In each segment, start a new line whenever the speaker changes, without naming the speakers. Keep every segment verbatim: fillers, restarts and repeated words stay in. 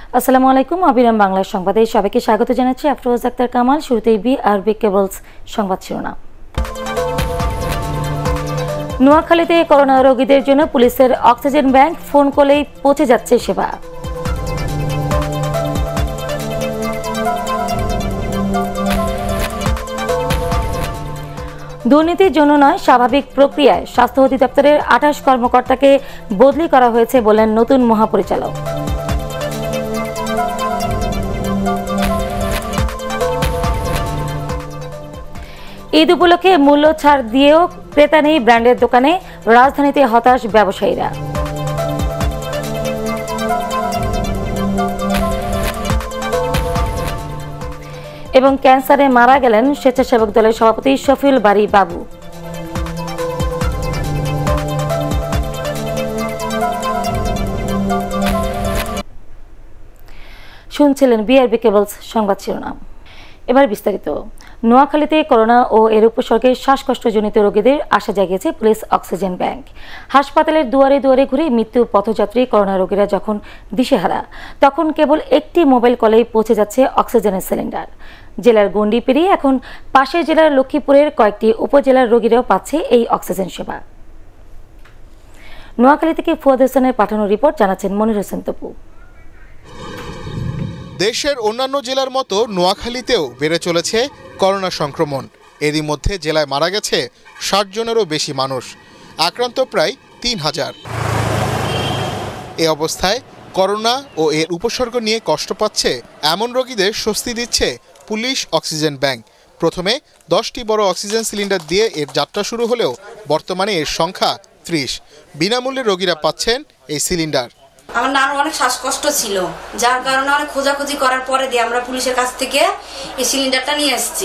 আসসালামু আলাইকুম। অবিরাম বাংলা সংবাদে সবাইকে স্বাগত জানাচ্ছি। আফরোজা, আক্তার, কামাল। শুরুতেই বিআরবি কেবলস সংবাদ শিরোনাম। নোয়াখালীতে করোনা রোগীদের জন্য পুলিশের অক্সিজেন ব্যাংক, ফোন কলেই পৌঁছে যাচ্ছে সেবা। দুর্নীতির জন্য নয়, স্বাভাবিক প্রক্রিয়ায় স্বাস্থ্য অধিদপ্তরের আঠাশ কর্মকর্তাকে বদলি করা হয়েছে বললেন নতুন মহাপরিচালক। ঈদ উপলক্ষে মূল্য ছাড় দিয়েও ক্রেতা নেই ব্র্যান্ডের দোকানে, রাজধানীতে হতাশ ব্যবসায়ীরা। এবং ক্যান্সারে মারা গেলেন স্বেচ্ছাসেবক দলের সভাপতি শফিউল বারী বাবু। শুনছিলেন বিআরবি কেবলস সংবাদ শিরোনাম। এবার বিস্তারিত। নোয়াখালীতে করোনা ও এর উপসর্গে শ্বাসকষ্টজনিত রোগীদের আশা জাগিয়েছে পুলিশ অক্সিজেন ব্যাংক। হাসপাতালের দুয়ারে দুয়ারে ঘুরে মৃত্যু পথযাত্রী করোনা রোগীরা যখন দিশেহারা, তখন কেবল একটি মোবাইল কলেই পৌঁছে যাচ্ছে অক্সিজেনের সিলিন্ডার। জেলার গণ্ডি পেরিয়ে এখন পাশের জেলার লক্ষ্মীপুরের কয়েকটি উপজেলার রোগীরাও পাচ্ছে এই অক্সিজেন সেবা। নোয়াখালী থেকে ফুয়াদ হোসেনের পাঠানো রিপোর্ট জানাচ্ছেন মনির হোসেন তপু।
দেশের অন্যান্য জেলার মতো নোয়াখালীতেও বেড়ে চলেছে করোনা সংক্রমণ। এরই মধ্যে জেলায় মারা গেছে ষাট জনেরও বেশি মানুষ, আক্রান্ত প্রায় তিন হাজার। এ অবস্থায় করোনা ও এর উপসর্গ নিয়ে কষ্ট পাচ্ছে এমন রোগীদের স্বস্তি দিচ্ছে পুলিশ অক্সিজেন ব্যাংক। প্রথমে দশটি বড় অক্সিজেন সিলিন্ডার দিয়ে এর যাত্রা শুরু হলেও বর্তমানে এর সংখ্যা ত্রিশ। বিনামূল্যে রোগীরা পাচ্ছেন এই সিলিন্ডার।
আমার নার অনেক শ্বাসকষ্ট ছিল, যার কারণে অনেক খোঁজাখুঁজি করার পরে দিয়ে আমরা পুলিশের কাছ থেকে এই সিলিন্ডারটা নিয়ে এসেছি।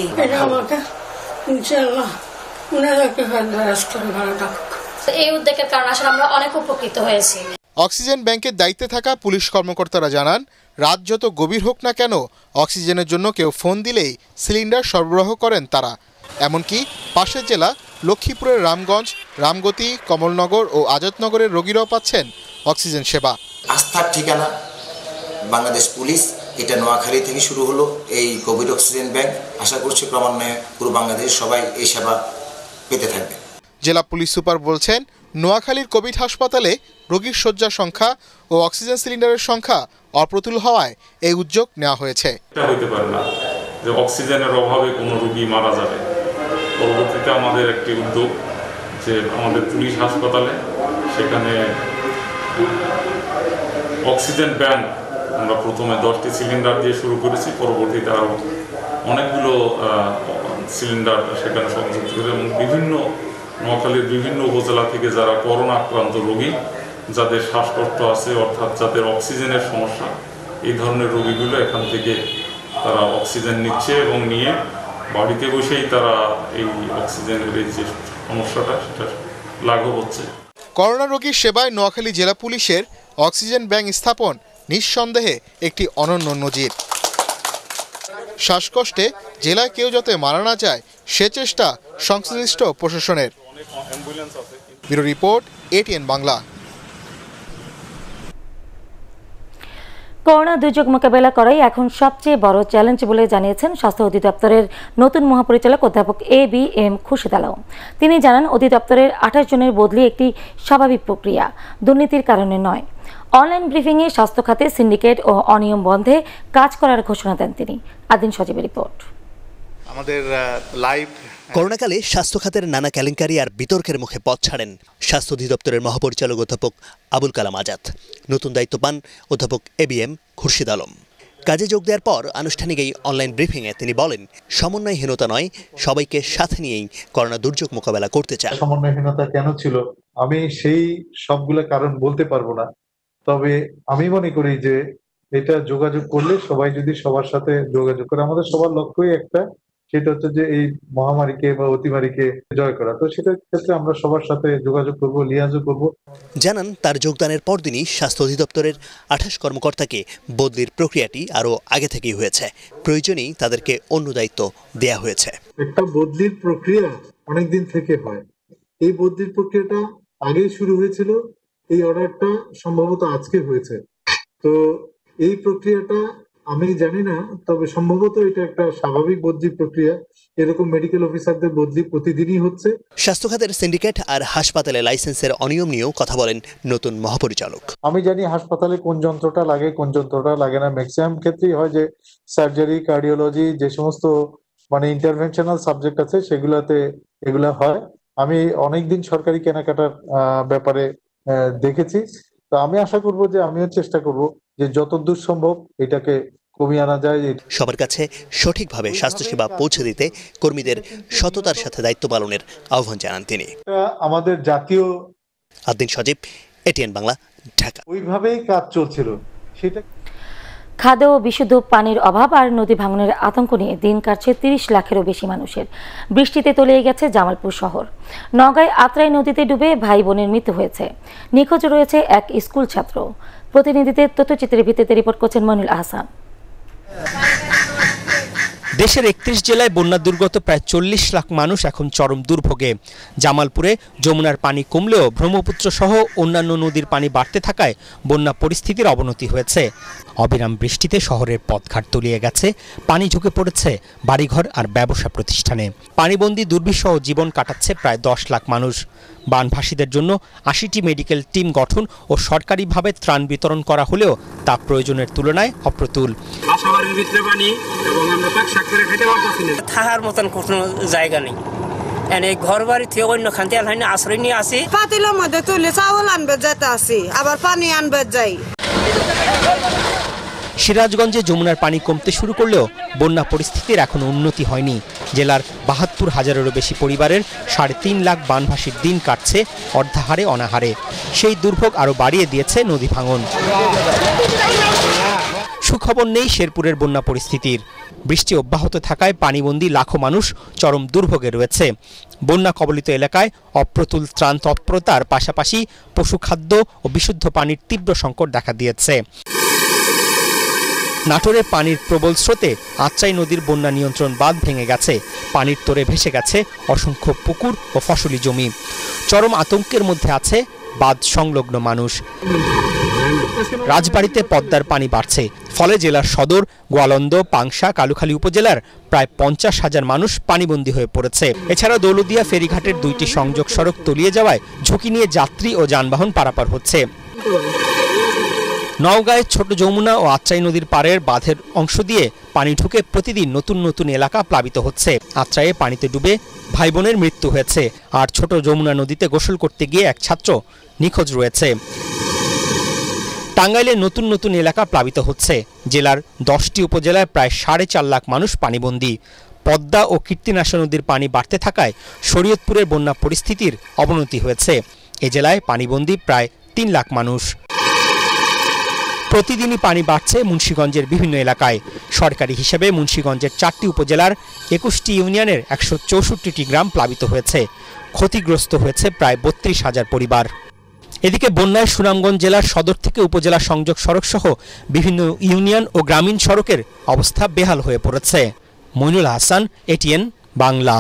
এই উদ্যোগের কারণে আসলে আমরা অনেক উপকৃত হয়েছি।
অক্সিজেন ব্যাংকের দায়িত্বে থাকা পুলিশ কর্মকর্তারা জানান, রাত যত গভীর হোক না কেন, অক্সিজেনের জন্য কেউ ফোন দিলেই সিলিন্ডার সরবরাহ করেন তারা। এমনকি পাশের জেলা লক্ষ্মীপুরের রামগঞ্জ, রামগতি, কমলনগর ও আজাদনগরের রোগীরাও পাচ্ছেন অক্সিজেন সেবা।
আস্থার ঠিকানা বাংলাদেশ পুলিশ, এটা নোয়াখালী থেকে শুরু হলো এই কোভিড অক্সিজেন ব্যাংক। আশা করছি ক্রমান্বয়ে পুরো বাংলাদেশ সবাই এই সেবা পেতে থাকবে।
জেলা পুলিশ সুপার বলছেন, নোয়াখালীর কোভিড হাসপাতালে রোগীর শয্যা সংখ্যা ও অক্সিজেন সিলিন্ডারের সংখ্যা অপ্রতুল হওয়ায় এই উদ্যোগ নেওয়া হয়েছে।
এটা হতে পারে না যে অক্সিজেনের অভাবে কোনো রোগী মারা যাবে। পরবর্তীতে আমাদের একটি উদ্যোগ যে আমাদের পুলিশ হাসপাতালে সেখানে অক্সিজেন ব্যাংক আমরা প্রথমে দশটি সিলিন্ডার দিয়ে শুরু করেছি, পরবর্তীতে আরও অনেকগুলো সিলিন্ডার সেখানে সংযুক্ত করে এবং বিভিন্ন নোয়াখালীর বিভিন্ন উপজেলা থেকে যারা করোনা আক্রান্ত রোগী, যাদের শ্বাসকষ্ট আছে অর্থাৎ যাদের অক্সিজেনের সমস্যা, এই ধরনের রোগীগুলো এখান থেকে তারা অক্সিজেন নিচ্ছে এবং নিয়ে বাড়িতে বসেই তারা এই অক্সিজেনের এই যে সমস্যাটা সেটা লাঘব হচ্ছে।
করোনা রোগীর সেবায় নোয়াখালী জেলা পুলিশের অক্সিজেন ব্যাংক স্থাপন নিঃসন্দেহে একটি অনন্য নজির। শ্বাসকষ্টে জেলায় কেউ যাতে মারা না যায় সে চেষ্টা সংশ্লিষ্ট প্রশাসনের। Bureau report, ATN Bangla.
Corona দুর্যোগ মোকাবেলা করাই এখন সবচেয়ে বড় চ্যালেঞ্জ বলে জানিয়েছেন স্বাস্থ্য অধিদপ্তরের নতুন মহাপরিচালক অধ্যাপক A B M Khurshid Alam. তিনি জানান, অধিদপ্তরের আঠাশ জনের বদলি একটি স্বাভাবিক প্রক্রিয়া, দুর্নীতির কারণে নয়। অনলাইন ব্রিফিংয়ে স্বাস্থ্য খাতে সিন্ডিকেট ও অনিয়ম বন্ধে কাজ করার ঘোষণা দেন তিনি। আদিন সজীবের রিপোর্ট।
আমাদের লাইভ
করোনাকালে স্বাস্থ্য খাতের নানা কেলেঙ্কারি আর বিতর্কের মুখে পথ ছাড়েন স্বাস্থ্য অধিদপ্তরের মহাপরিচালক অধ্যাপক আবুল কালাম আজাদ। নতুন দায়িত্ব পান অধ্যাপক A B M Khurshid Alam. কাজে যোগ দেওয়ার পর আনুষ্ঠানিক এই অনলাইন ব্রিফিংয়ে তিনি বলেন, সমন্বয়হীনতা নয়, সবাইকে সাথে নিয়েই করোনা দুর্যোগ মোকাবেলা করতে চান।
সমন্বয়হীনতা কেন ছিল আমি সেই সবগুলো কারণ বলতে পারবো না, তবে আমি মনে করি যে এটা যোগাযোগ করলে সবাই যদি সবার সাথে যোগাযোগ করে, আমাদের সবার লক্ষ্যই একটা, সেটা হচ্ছে যে এই মহামারীকে বা অতিমারীকে জয় করা। তো সেটার ক্ষেত্রে আমরা সবার সাথে যোগাযোগ করব, লিয়াজও করব।
জানান, তার যোগদানের পরদিনই স্বাস্থ্য অধিদপ্তরের আঠাশ কর্মকর্তাকে বদলির প্রক্রিয়াটি আরো আগে থেকেই হয়েছে। প্রয়োজনেই তাদেরকে অন্য দায়িত্ব দেয়া হয়েছে।
একটা বদলির প্রক্রিয়া অনেকদিন থেকে হয়। এই বদলির প্রক্রিয়াটা আগেই শুরু হয়েছিল, এই অর্ডারটা সম্ভবত আজকে হয়েছে। তো এই প্রক্রিয়াটা আমি জানি না, তবে সম্ভবত এটা একটা স্বাভাবিক বদলি প্রক্রিয়া। এরকম মেডিকেল অফিসারদের বদলি প্রতিদিনই হচ্ছে।
স্বাস্থ্য খাতের সিন্ডিকেট আর হাসপাতালে লাইসেন্সের অনিয়ম নিয়েও কথা বলেন নতুন মহাপরিচালক।
আমি জানি হাসপাতালে কোন যন্ত্রটা লাগে কোন যন্ত্রটা লাগে না। ম্যাক্সিমাম ক্ষেত্রেই হয় যে সার্জারি, কার্ডিওলজি, যে সমস্ত মানে ইন্টারভেনশনাল সাবজেক্ট আছে সেগুলাতে এগুলা হয়। আমি অনেকদিন সরকারি কেনাকাটার ব্যাপারে দেখেছি। তো আমি আশা করব যে আমিও চেষ্টা করব যে যতদূর সম্ভব এটাকে কমিয়ে আনা যায়।
সবার কাছে সঠিকভাবে স্বাস্থ্যসেবা পৌঁছে দিতে কর্মীদের সততার সাথে দায়িত্ব পালনের আহ্বান জানান তিনি।
আমাদের জাতীয়
আদিন সজীব, এটিএন বাংলা, ঢাকা।
ওইভাবেই কাজ চলছিল। সেটা
খাদ্য ও বিশুদ্ধ পানির অভাব আর নদী ভাঙনের আতঙ্ক নিয়ে দিন কাটছে তিরিশ লাখেরও বেশি মানুষের। বৃষ্টিতে তলিয়ে গেছে জামালপুর শহর। নওগাঁয় আত্রাই নদীতে ডুবে ভাই বোনের মৃত্যু হয়েছে। নিখোঁজ রয়েছে এক স্কুল ছাত্র। প্রতিনিধিদের তথ্যচিত্রের ভিত্তিতে রিপোর্ট করছেন মনিরুল আহসান।
দেশের একত্রিশ জেলায় বন্যা দুর্গত প্রায় চল্লিশ লাখ মানুষ এখন চরম দুর্ভোগে। জামালপুরে যমুনার পানি কমলেও ব্রহ্মপুত্র সহ অন্যান্য নদীর পানি বাড়তে থাকায় বন্যা পরিস্থিতির অবনতি হয়েছে। অবিরাম বৃষ্টিতে শহরের পথঘাট তলিয়ে গেছে, পানি ঢুকে পড়েছে বাড়িঘর আর ব্যবসা প্রতিষ্ঠানে। পানিবন্দী দুর্বিষহ জীবন কাটাচ্ছে প্রায় দশ লাখ মানুষ। বানভাসীদের জন্য আশিটি মেডিকেল টিম গঠন ও সরকারিভাবে ত্রাণ বিতরণ করা হলেও তা প্রয়োজনের তুলনায় অপ্রতুল।
থাকার মতন কোনো জায়গা নেই। এনে ঘর বাড়ি থেকে অন্য খান্তি আলহাইনে আশ্রয় নিয়ে আসি।
পাতিলের মধ্যে তুলে চাউল আনবে যেতে আসি, আবার পানি আনবে যাই।
সিরাজগঞ্জে যমুনার পানি কমতে শুরু করলেও বন্যা পরিস্থিতির এখনো উন্নতি হয়নি। জেলার বাহাত্তর হাজারেরও বেশি পরিবারের সাড়ে তিন লাখ বানভাসীর দিন কাটছে অর্ধাহারে অনাহারে। সেই দুর্ভোগ আরও বাড়িয়ে দিয়েছে নদী ভাঙন। সুখবর নেই শেরপুরের বন্যা পরিস্থিতির। বৃষ্টি অব্যাহত থাকায় পানিবন্দী লাখো মানুষ চরম দুর্ভোগে রয়েছে। বন্যা কবলিত এলাকায় অপ্রতুল ত্রাণ তৎপরতার পাশাপাশি পশুখাদ্য ও বিশুদ্ধ পানির তীব্র সংকট দেখা দিয়েছে। নাটোরে পানির প্রবল স্রোতে আত্রাই নদীর বন্যা নিয়ন্ত্রণ বাঁধ ভেঙে গেছে। পানির তোরে ভেসে গেছে অসংখ্য পুকুর ও ফসলি জমি। চরম আতঙ্কের মধ্যে আছে বাঁধ সংলগ্ন মানুষ। রাজবাড়ীতে পদ্মার পানি বাড়ছে, ফলে জেলার সদর, গোয়ালন্দ, পাংশা, কালুখালী উপজেলার প্রায় পঞ্চাশ হাজার মানুষ পানিবন্দী হয়ে পড়েছে। এছাড়া দৌলতদিয়া ফেরিঘাটের দুইটি সংযোগ সড়ক তলিয়ে যাওয়ায় ঝুঁকি নিয়ে যাত্রী ও যানবাহন পারাপার হচ্ছে। নওগাঁয় ছোট যমুনা ও আত্রাই নদীর পাড়ের বাঁধের অংশ দিয়ে পানি ঢুকে প্রতিদিন নতুন নতুন এলাকা প্লাবিত হচ্ছে। আত্রাইয়ে পানিতে ডুবে ভাই বোনের মৃত্যু হয়েছে, আর ছোট যমুনা নদীতে গোসল করতে গিয়ে এক ছাত্র নিখোঁজ রয়েছে। টাঙ্গাইলে নতুন নতুন এলাকা প্লাবিত হচ্ছে। জেলার দশটি উপজেলায় প্রায় সাড়ে চার লাখ মানুষ পানিবন্দী। পদ্মা ও কীর্তিনাশা নদীর পানি বাড়তে থাকায় শরীয়তপুরের বন্যা পরিস্থিতির অবনতি হয়েছে। এ জেলায় পানিবন্দী প্রায় তিন লাখ মানুষ। প্রতিদিনই পানি বাড়ছে মুন্সিগঞ্জের বিভিন্ন এলাকায়। সরকারি হিসেবে মুন্সিগঞ্জের চারটি উপজেলার একুশটি ইউনিয়নের একশো চৌষট্টিটি গ্রাম প্লাবিত হয়েছে। ক্ষতিগ্রস্ত হয়েছে প্রায় বত্রিশ হাজার পরিবার। এদিকে বন্যায় সুনামগঞ্জ জেলার সদর থেকে উপজেলা সংযোগ সড়ক সহ বিভিন্ন ইউনিয়ন ও গ্রামীণ সড়কের অবস্থা বেহাল হয়ে পড়েছে। মইনুল হাসান, এটিএন বাংলা।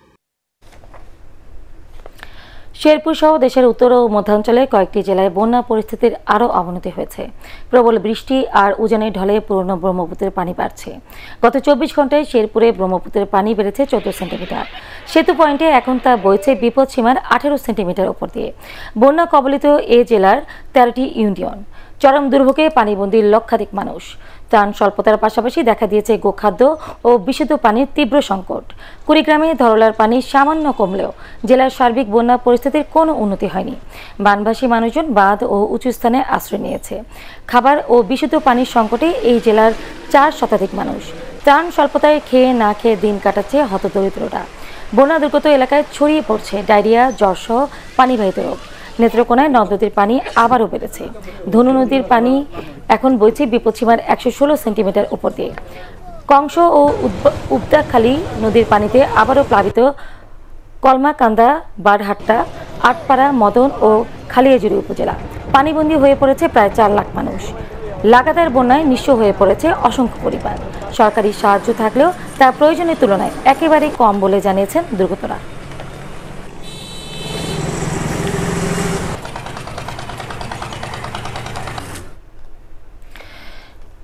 শেরপুর সহ দেশের উত্তর ও মধ্যাঞ্চলে কয়েকটি জেলায় বন্যা পরিস্থিতির আরও অবনতি হয়েছে। প্রবল বৃষ্টি আর উজানের ঢলে পুরনো ব্রহ্মপুত্রের পানি বাড়ছে। গত চব্বিশ ঘন্টায় শেরপুরে ব্রহ্মপুত্রের পানি বেড়েছে চোদ্দ সেন্টিমিটার। সেতু পয়েন্টে এখন তা বইছে বিপদ সীমার আঠেরো সেন্টিমিটার ওপর দিয়ে। বন্যা কবলিত এ জেলার তেরোটি ইউনিয়ন। চরম দুর্ভোগে পানিবন্দী লক্ষাধিক মানুষ। ত্রাণ স্বল্পতার পাশাপাশি দেখা দিয়েছে গোখাদ্য ও বিশুদ্ধ পানির তীব্র সংকট। কুড়িগ্রামে ধরলার পানি সামান্য কমলেও জেলার সার্বিক বন্যা পরিস্থিতির কোনো উন্নতি হয়নি। বানভাসী মানুষজন বাঁধ ও উঁচু স্থানে আশ্রয় নিয়েছে। খাবার ও বিশুদ্ধ পানির সংকটে এই জেলার চার শতাধিক মানুষ। ত্রাণ স্বল্পতায় খেয়ে না খেয়ে দিন কাটাচ্ছে হতদরিদ্ররা। বন্যা দুর্গত এলাকায় ছড়িয়ে পড়ছে ডায়রিয়া, জ্বরসহ পানিবাহিত রোগ। নেত্রকোনায় নদ নদীর পানি আবারও বেড়েছে। ধনু নদীর পানি এখন বইছে বিপদসীমার একশো ষোলো সেন্টিমিটার উপর দিয়ে। কংস ও উবদাখালী নদীর পানিতে আবারও প্লাবিত কলমাকান্দা, বারহাট্টা, আটপাড়া, মদন ও খালিয়াজুড়ি উপজেলা। পানিবন্দী হয়ে পড়েছে প্রায় চার লাখ মানুষ। লাগাতার বন্যায় নিঃস্ব হয়ে পড়েছে অসংখ্য পরিবার। সরকারি সাহায্য থাকলেও তা প্রয়োজনের তুলনায় একেবারেই কম বলে জানিয়েছেন দুর্গতরা।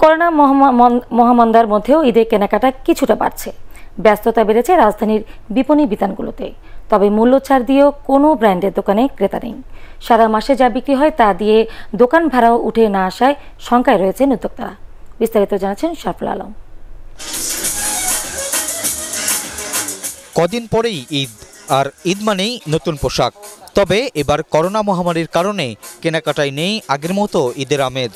করোনা মহামন্দার মধ্যেও ঈদের কেনাকাটা কিছুটা বাড়ছে। ব্যস্ততা বেড়েছে রাজধানীর বিপণী বিতানগুলোতে, তবে মূল্য ছাড় দিয়েও কোনো ব্র্যান্ডের দোকানে ক্রেতা নেই। সারা মাসে যা বিক্রি হয় তা দিয়ে দোকান ভাড়াও উঠে না আসায় শঙ্কায় রয়েছেন উদ্যোক্তারা। বিস্তারিত জানাচ্ছেন সরফুল আলম।
কদিন পরেই ঈদ, আর ঈদ মানেই নতুন পোশাক। তবে এবার করোনা মহামারীর কারণে কেনাকাটায় নেই আগের মতো ঈদের আমেজ।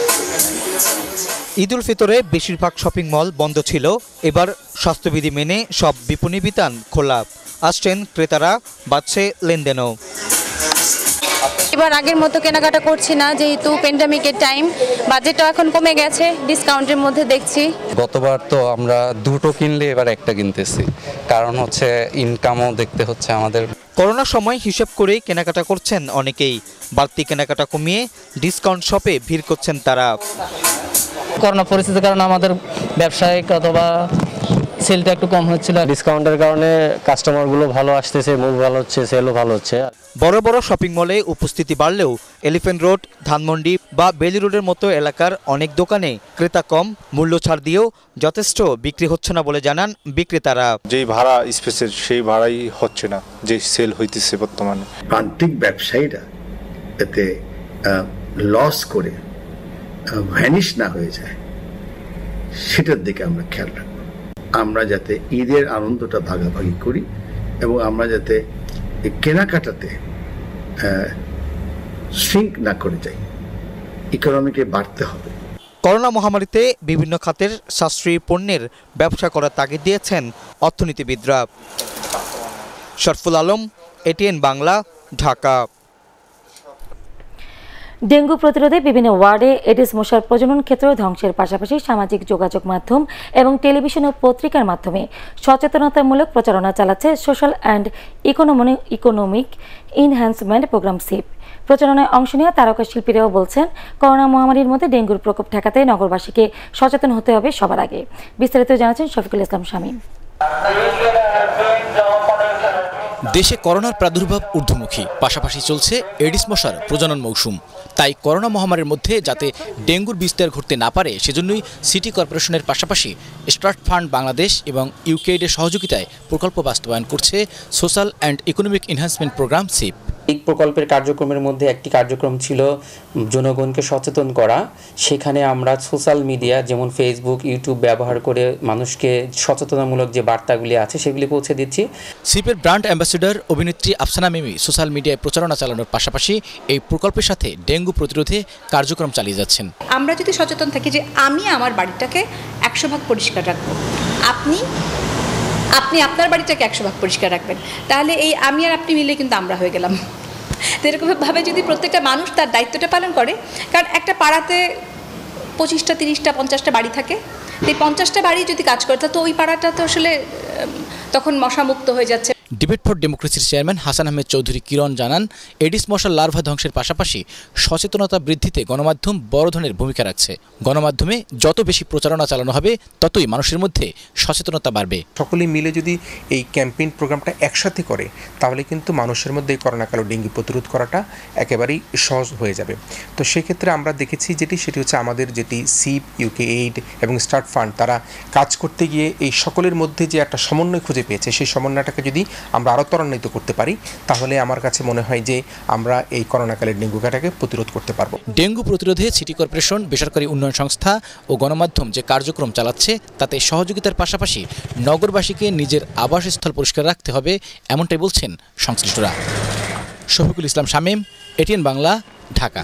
ঈদ উল ফিতরে বেশিরভাগ শপিং মল বন্ধ ছিল। এবার স্বাস্থ্যবিধি মেনে সব বিপণী বিতান খোলা। আসছেন ক্রেতারা, বাড়ছে লেনদেনও।
এবার আগের মতো কেনাকাটা করছি না, যেহেতু প্যান্ডামিকের টাইম, বাজেটটা এখন কমে গেছে, ডিসকাউন্টের মধ্যে দেখছি।
গতবার তো আমরা দুটো কিনলে এবার একটা কিনতেছি, কারণ হচ্ছে ইনকামও দেখতে হচ্ছে আমাদের।
করোনার সময় হিসাব করেই কেনাকাটা করছেন অনেকেই। বাড়তি কেনাকাটা কমিয়ে ডিসকাউন্ট শপে ভিড় করছেন তারা।
করোনা পরিস্থিতির কারণে আমাদের ব্যবসায়িক অথবা সেলটা একটু কম হচ্ছিল। ডিসকাউন্টের কারণে কাস্টমারগুলো ভালো আসতেছে, মুভ ভালো হচ্ছে, সেলও ভালো হচ্ছে।
বড় বড় শপিং মলে উপস্থিতি বাড়লেও এলিফ্যান্ট রোড, ধানমন্ডি বা বেলি রোডের মতো এলাকার অনেক দোকানে ক্রেতা কম। মূল্য ছাড় দিয়েও যথেষ্ট বিক্রি হচ্ছে না বলে জানান বিক্রেতারা।
যেই ভাড়া স্পেসের সেই ভাড়াই হচ্ছে না, যে সেল হইতেছে বর্তমানে।
প্রান্তিক ব্যবসায়ীরা এতে লস করে ভ্যানিশ না হয়ে যায়, সেটার দিকে আমরা খেয়াল রাখবো। আমরা যাতে ঈদের আনন্দটা ভাগাভাগি করি এবং আমরা যাতে কেনাকাটাতে শ্রিঙ্ক না করে যাই, ইকোনমিকে বাড়তে হবে।
করোনা মহামারীতে বিভিন্ন খাতের সাশ্রয়ী পণ্যের ব্যবসা করার তাগিদ দিয়েছেন অর্থনীতিবিদরা। শরফুল আলম, এটিএন বাংলা, ঢাকা।
ডেঙ্গু প্রতিরোধে বিভিন্ন ওয়ার্ডে এডিস মশার প্রজনন ক্ষেত্র ধ্বংসের পাশাপাশি সামাজিক যোগাযোগ মাধ্যম এবং টেলিভিশন ও পত্রিকার মাধ্যমে সচেতনতামূলক প্রচারণা চালাচ্ছে social and economic enhancement programme SEEP. প্রচারণায় অংশ নিয়ে তারকা শিল্পীরাও বলছেন, করোনা মহামারীর মধ্যে ডেঙ্গুর প্রকোপ ঠেকাতে নগরবাসীকে সচেতন হতে হবে সবার আগে। বিস্তারিত জানাচ্ছেন শফিকুল ইসলাম শামীম।
দেশে করোনার প্রাদুর্ভাব ঊর্ধ্বমুখী, পাশাপাশি চলছে এডিস মশার প্রজনন মৌসুম। তাই করোনা মহামারীর মধ্যে যাতে ডেঙ্গুর বিস্তার ঘটতে না পারে, সেজন্যই সিটি কর্পোরেশনের পাশাপাশি স্টার্ট ফান্ড বাংলাদেশ এবং ইউকেইডের সহযোগিতায় প্রকল্প বাস্তবায়ন করছে social and economic enhancement programme SEEP.
এই প্রকল্পের কার্যক্রমের মধ্যে একটি কার্যক্রম ছিল জনগণকে সচেতন করা। সেখানে আমরা সোশ্যাল মিডিয়া যেমন ফেসবুক, ইউটিউব ব্যবহার করে মানুষকে সচেতনামূলক যে বার্তাগুলি আছে সেগুলি পৌঁছে দিচ্ছি।
সিপের ব্র্যান্ড অ্যাম্বাসেডর অভিনেত্রী আফসানা মিমি সোশ্যাল মিডিয়ায় প্রচারণা চালানোর পাশাপাশি এই প্রকল্পের সাথে ডেঙ্গু প্রতিরোধে কার্যক্রম চালিয়ে যাচ্ছেন।
আমরা যদি সচেতন থাকি যে আমি আমার বাড়িটাকে একশো ভাগ পরিষ্কার রাখবো, আপনি আপনি আপনার বাড়িটাকে একশো ভাগ পরিষ্কার রাখবেন, তাহলে এই আমি আর আপনি মিলে কিন্তু আমরা হয়ে গেলাম। তো এরকমভাবে যদি প্রত্যেকটা মানুষ তার দায়িত্বটা পালন করে, কারণ একটা পাড়াতে পঁচিশটা তিরিশটা পঞ্চাশটা বাড়ি থাকে, এই পঞ্চাশটা বাড়ি যদি কাজ করে তো ওই পাড়াটা তো আসলে তখন মশামুক্ত হয়ে যাচ্ছে।
ডিবেট ফর ডেমোক্রেসির চেয়ারম্যান হাসান আহমেদ চৌধুরী কিরণ জানান, এডিস মশার লার্ভা ধ্বংসের পাশাপাশি সচেতনতা বৃদ্ধিতে গণমাধ্যম বড় ধরনের ভূমিকা রাখছে। গণমাধ্যমে যত বেশি প্রচারণা চালানো হবে, ততই মানুষের মধ্যে সচেতনতা বাড়বে।
সকলে মিলে যদি এই ক্যাম্পেইন প্রোগ্রামটা একসাথে করে, তাহলে কিন্তু মানুষের মধ্যে এই করোনাকালে ডেঙ্গু প্রতিরোধ করাটা একেবারেই সহজ হয়ে যাবে। তো সেক্ষেত্রে আমরা দেখেছি যেটি সেটি হচ্ছে আমাদের যেটি সিপ, ইউকে এইড এবং স্টার্ট ফান্ড, তারা কাজ করতে গিয়ে এই সকলের মধ্যে যে একটা সমন্বয় খুঁজে পেয়েছে, সেই সমন্বয়টাকে যদি আমরা আরও ত্বরান্বিত করতে পারি, তাহলে আমার কাছে মনে হয় যে আমরা এই করোনাকালের ডেঙ্গুটাকে প্রতিরোধ করতে পারবো।
ডেঙ্গু প্রতিরোধে সিটি কর্পোরেশন, বেসরকারি উন্নয়ন সংস্থা ও গণমাধ্যম যে কার্যক্রম চালাচ্ছে, তাতে সহযোগিতার পাশাপাশি নগরবাসীকে নিজের আবাসস্থল পরিষ্কার রাখতে হবে, এমনটাই বলছেন সংশ্লিষ্টরা। শফিকুল ইসলাম শামীম, এটিএন বাংলা, ঢাকা।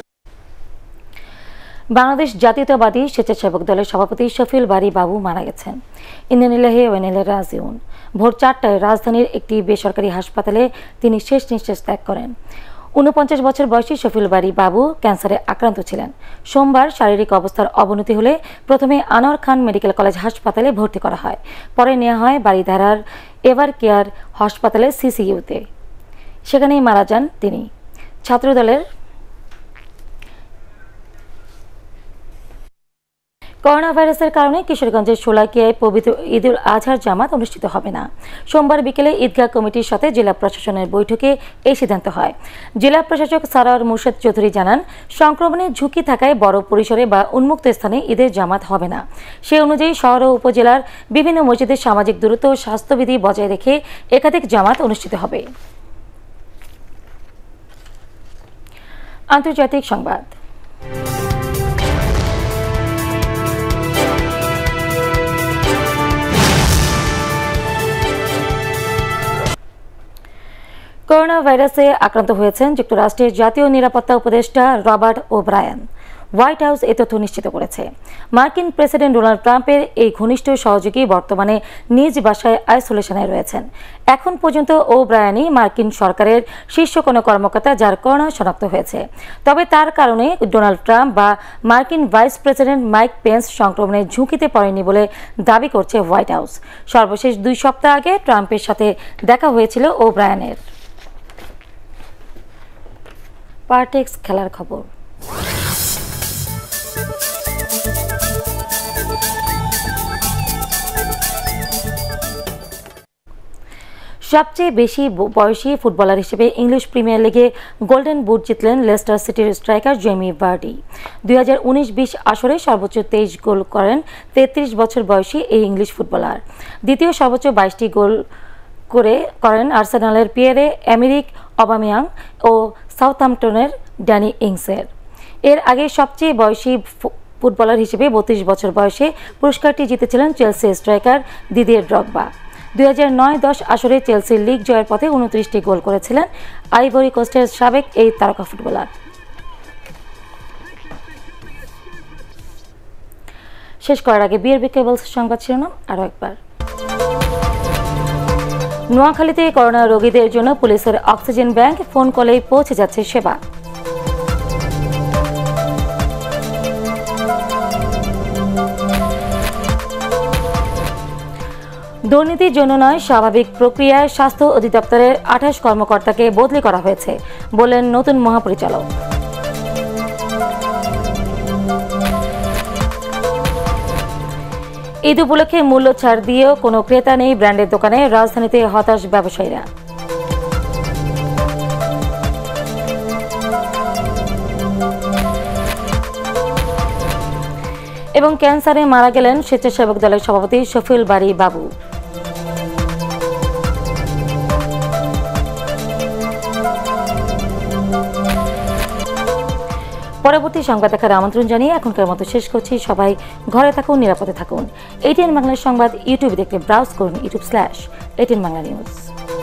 বাংলাদেশ জাতীয়তাবাদী স্বেচ্ছাসেবক দলের সভাপতি শফিউল বারী বাবু মারা গেছেন। ইন্নালিল্লাহি ওয়া ইন্না ইলাইহি রাজিউন। ভোর চারটায় রাজধানীর একটি বেসরকারি হাসপাতালে তিনি শেষ নিঃশ্বাস ত্যাগ করেন। ঊনপঞ্চাশ বছর বয়সী শফিউল বারী বাবু ক্যান্সারে আক্রান্ত ছিলেন। সোমবার শারীরিক অবস্থার অবনতি হলে প্রথমে আনোয়ার খান মেডিকেল কলেজ হাসপাতালে ভর্তি করা হয়, পরে নেওয়া হয় বারিধারার এভার কেয়ার হাসপাতালে সিসিইউতে। সেখানেই মারা যান তিনি। ছাত্রদলের করোনা ভাইরাসের কারণে কিশোরগঞ্জের শোলাকিয়ায় পবিত্র ঈদ উল আজহার জামাত অনুষ্ঠিত হবে না। সোমবার বিকেলে ঈদগাহ কমিটির সাথে জেলা প্রশাসনের বৈঠকে এই সিদ্ধান্ত হয়। জেলা প্রশাসক সারার মুর্শেদ চৌধুরী জানান, সংক্রমণের ঝুঁকি থাকায় বড় পরিসরে বা উন্মুক্ত স্থানে ঈদের জামাত হবে না। সে অনুযায়ী শহর ও উপজেলার বিভিন্ন মসজিদে সামাজিক দূরত্ব ও স্বাস্থ্যবিধি বজায় রেখে একাধিক জামাত অনুষ্ঠিত হবে। আন্তর্জাতিক সংবাদ। করোনা ভাইরাসে আক্রান্ত হয়েছেন যুক্তরাষ্ট্রের জাতীয় নিরাপত্তা উপদেষ্টা রবার্ট ওব্রায়ান। হোয়াইট হাউস এই তথ্য নিশ্চিত করেছে। মার্কিন প্রেসিডেন্ট ডোনাল্ড ট্রাম্পের এই ঘনিষ্ঠ সহযোগী বর্তমানে নিজ বাসায় আইসোলেশনে রয়েছেন। এখন পর্যন্ত ওব্রায়ানই মার্কিন সরকারের শীর্ষ কোনো কর্মকর্তা যার করোনা শনাক্ত হয়েছে। তবে তার কারণে ডোনাল্ড ট্রাম্প বা মার্কিন ভাইস প্রেসিডেন্ট মাইক পেন্স সংক্রমণের ঝুঁকিতে পড়েনি বলে দাবি করছে হোয়াইট হাউস। সর্বশেষ দুই সপ্তাহ আগে ট্রাম্পের সাথে দেখা হয়েছিল ওব্রায়ানের। পার্টেক্স খেলার খবর। সবচেয়ে বেশি বয়সী ফুটবলার হিসেবে ইংলিশ প্রিমিয়ার লিগে গোল্ডেন বুট জিতলেন লেস্টার সিটির স্ট্রাইকার জেমি ভার্ডি। দুই হাজার উনিশ বিশ আসরে সর্বোচ্চ তেইশ গোল করেন তেত্রিশ বছর বয়সী এই ইংলিশ ফুটবলার। দ্বিতীয় সর্বোচ্চ বাইশটি গোল করে করেন আর্সেনালের পিয়েরে এমেরিক অবামিয়াং ও সাউথহ্যাম্পটনের ড্যানি ইংসের। এর আগে সবচেয়ে বয়সী ফুটবলার হিসেবে বত্রিশ বছর বয়সে পুরস্কারটি জিতেছিলেন চেলসি স্ট্রাইকার দিদিয়ের ড্রগবা। দুই হাজার নয় দশ আসরে চেলসির লিগ জয়ের পথে উনত্রিশটি গোল করেছিলেন আইভরি কোস্টের সাবেক এই তারকা ফুটবলার। শেষ করার আগে বিআরবি কেবলস সংবাদ শিরোনাম আরও একবার। নোয়াখালীতে করোনা রোগীদের জন্য পুলিশের অক্সিজেন ব্যাংক, ফোন কলেই পৌঁছে যাচ্ছে সেবা। দুর্নীতির জন্য নয়, স্বাভাবিক প্রক্রিয়ায় স্বাস্থ্য অধিদপ্তরের আঠাশ কর্মকর্তাকে বদলি করা হয়েছে বললেন নতুন মহাপরিচালক। ঈদ উপলক্ষে মূল্য ছাড় দিয়েও কোনো ক্রেতা নেই ব্র্যান্ডের দোকানে, রাজধানীতে হতাশ ব্যবসায়ীরা। এবং ক্যান্সারে মারা গেলেন স্বেচ্ছাসেবক দলের সভাপতি শফিউল বারী বাবু। পরবর্তী সংবাদ দেখার আমন্ত্রণ জানিয়ে এখনকার মতো শেষ করছি। সবাই ঘরে থাকুন, নিরাপদে থাকুন। এটিএন বাংলার সংবাদ ইউটিউবে দেখতে ব্রাউজ করুন YouTube slash ATN Bangla news.